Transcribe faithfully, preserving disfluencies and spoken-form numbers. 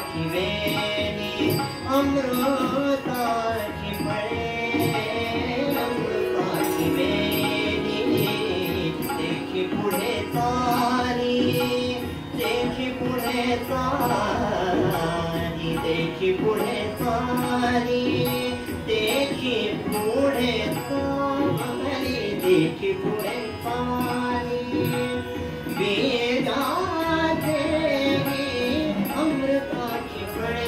अमृताची वेणी अमृताची फळे अमृताची वेणी देखी पुढे चाली देखी पुढे चाली देखी पुढे चाली देखी पुढे चाली देखी पुढे चाली वेदा देवी अमृताची फळे